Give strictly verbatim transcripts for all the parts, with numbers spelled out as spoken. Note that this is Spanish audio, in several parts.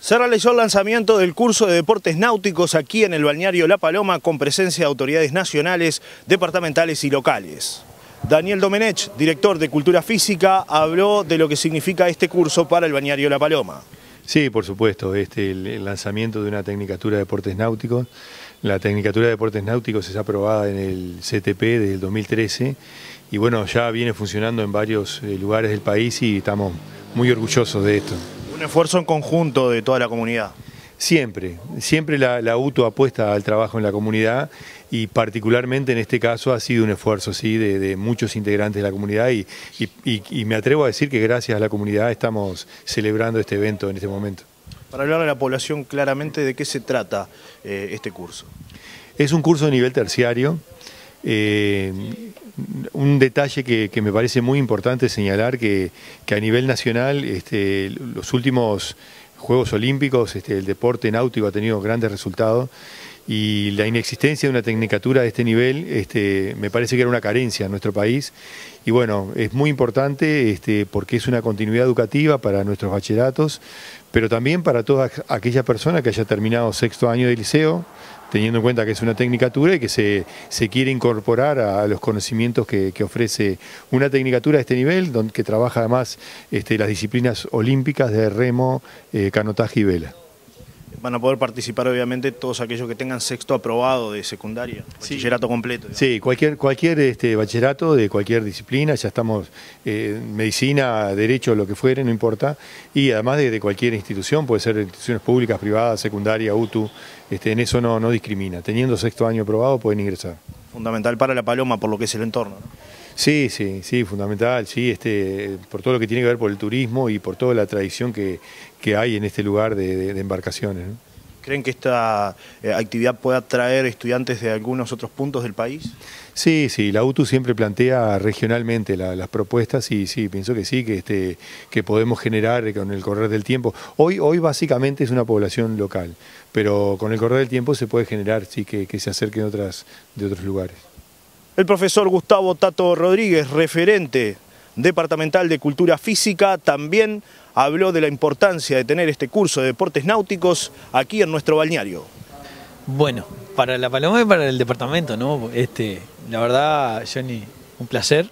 Se realizó el lanzamiento del curso de deportes náuticos aquí en el balneario La Paloma con presencia de autoridades nacionales, departamentales y locales. Daniel Domenech, director de Cultura Física, habló de lo que significa este curso para el balneario La Paloma. Sí, por supuesto, este, el lanzamiento de una Tecnicatura de Deportes Náuticos. La Tecnicatura de Deportes Náuticos es aprobada en el C T P desde el dos mil trece y bueno, ya viene funcionando en varios lugares del país y estamos muy orgullosos de esto. Un esfuerzo en conjunto de toda la comunidad. Siempre, siempre la, la U T U apuesta al trabajo en la comunidad y particularmente en este caso ha sido un esfuerzo sí, de, de muchos integrantes de la comunidad y, y, y, y me atrevo a decir que gracias a la comunidad estamos celebrando este evento en este momento. Para hablar a la población claramente de qué se trata eh, este curso. Es un curso de nivel terciario. Eh, un detalle que, que me parece muy importante señalar que, que a nivel nacional este, los últimos Juegos Olímpicos, este, el deporte náutico ha tenido grandes resultados y la inexistencia de una tecnicatura de este nivel este, me parece que era una carencia en nuestro país y bueno, es muy importante este, porque es una continuidad educativa para nuestros bachilleratos, pero también para toda aquella persona que haya terminado sexto año de liceo, teniendo en cuenta que es una tecnicatura y que se, se quiere incorporar a, a los conocimientos que, que ofrece una tecnicatura de este nivel, donde, que trabaja además este, las disciplinas olímpicas de remo, eh, canotaje y vela. Van a poder participar obviamente todos aquellos que tengan sexto aprobado de secundaria, bachillerato sí. completo. Digamos. Sí, cualquier, cualquier este, bachillerato de cualquier disciplina, ya estamos, eh, medicina, derecho, lo que fuere, no importa, y además de, de cualquier institución, puede ser instituciones públicas, privadas, secundaria, U T U, este, en eso no, no discrimina, teniendo sexto año aprobado pueden ingresar. Fundamental para La Paloma por lo que es el entorno, ¿no? Sí, sí, sí, fundamental, sí, este, por todo lo que tiene que ver por el turismo y por toda la tradición que, que hay en este lugar de, de, de embarcaciones, ¿no? ¿Creen que esta eh, actividad pueda atraer estudiantes de algunos otros puntos del país? Sí, sí, la U T U siempre plantea regionalmente la, las propuestas y sí, pienso que sí, que, este, que podemos generar con el correr del tiempo. Hoy, hoy básicamente es una población local, pero con el correr del tiempo se puede generar sí, que, que se acerquen otras, de otros lugares. El profesor Gustavo Tato Rodríguez, referente departamental de Cultura Física, también habló de la importancia de tener este curso de deportes náuticos aquí en nuestro balneario. Bueno, para La Paloma y para el departamento, ¿no? Este, la verdad, Johnny, un placer.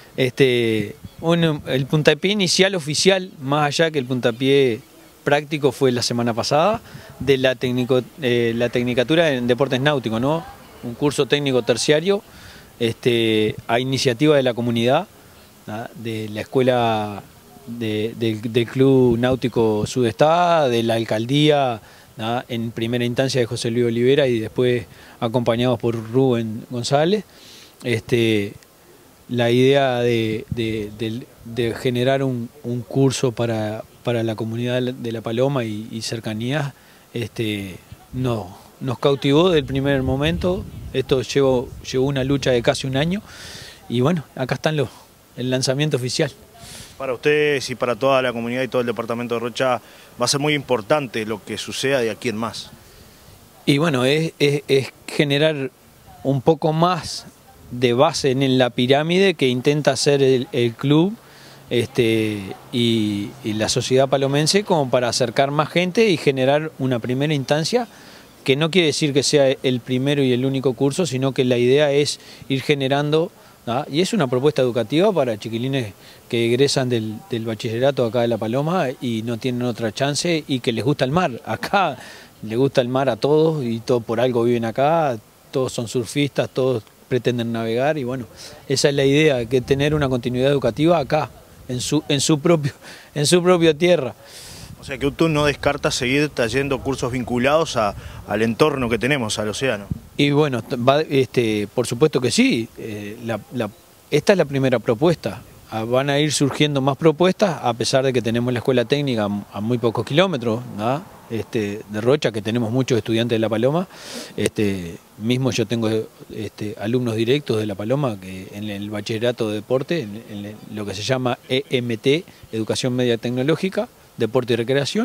Este, un, el puntapié inicial oficial, más allá que el puntapié práctico, fue la semana pasada, de la, técnico, eh, la Tecnicatura en Deportes Náuticos, ¿no? Un curso técnico terciario este, a iniciativa de la comunidad, ¿no? De la escuela de, de, del Club Náutico Sudestada, de la alcaldía, ¿no? En primera instancia de José Luis Olivera y después acompañados por Rubén González. Este, la idea de, de, de, de generar un, un curso para, para la comunidad de La Paloma y, y cercanías este, no, nos cautivó desde el primer momento. Esto llevó, llevó una lucha de casi un año y bueno, acá están los, el lanzamiento oficial. Para ustedes y para toda la comunidad y todo el departamento de Rocha va a ser muy importante lo que suceda de aquí en más. Y bueno, es, es, es generar un poco más de base en la pirámide que intenta hacer el, el club este, y, y la sociedad palomense como para acercar más gente y generar una primera instancia que no quiere decir que sea el primero y el único curso, sino que la idea es ir generando, ¿no? Y es una propuesta educativa para chiquilines que egresan del, del bachillerato acá de La Paloma y no tienen otra chance y que les gusta el mar. Acá les gusta el mar a todos y todo por algo viven acá, todos son surfistas, todos pretenden navegar y bueno, esa es la idea, que tener una continuidad educativa acá, en su, en su, propio, en su propia tierra. O sea que U T U no descarta seguir trayendo cursos vinculados a, al entorno que tenemos, al océano. Y bueno, va, este, por supuesto que sí. Eh, la, la, esta es la primera propuesta. Ah, van a ir surgiendo más propuestas, a pesar de que tenemos la escuela técnica a muy pocos kilómetros, ¿no? este, de Rocha, que tenemos muchos estudiantes de La Paloma. Este, mismo yo tengo este, alumnos directos de La Paloma que en el bachillerato de deporte, en, en lo que se llama E M T, Educación Media Tecnológica, Deporte y Recreación,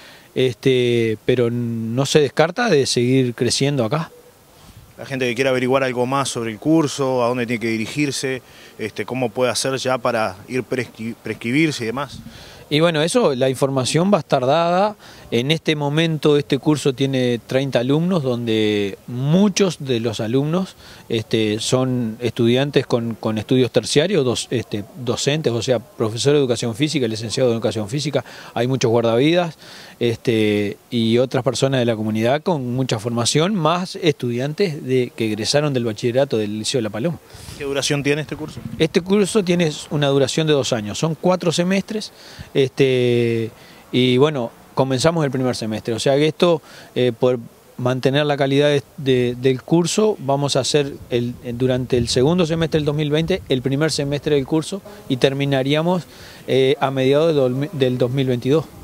este, pero no se descarta de seguir creciendo acá. La gente que quiera averiguar algo más sobre el curso, a dónde tiene que dirigirse, este, cómo puede hacer ya para ir prescri prescribirse y demás. Y bueno, eso, la información va a estar dada En este momento este curso tiene treinta alumnos, donde muchos de los alumnos este, son estudiantes con, con estudios terciarios, dos, este, docentes, o sea, profesor de educación física, licenciado de educación física, hay muchos guardavidas este, y otras personas de la comunidad con mucha formación, más estudiantes de, que egresaron del bachillerato del Liceo de La Paloma. ¿Qué duración tiene este curso? Este curso tiene una duración de dos años, son cuatro semestres este, y bueno, comenzamos el primer semestre, o sea que esto, eh, por mantener la calidad de, de, del curso, vamos a hacer el, durante el segundo semestre del dos mil veinte, el primer semestre del curso y terminaríamos eh, a mediados del, del dos mil veintidós.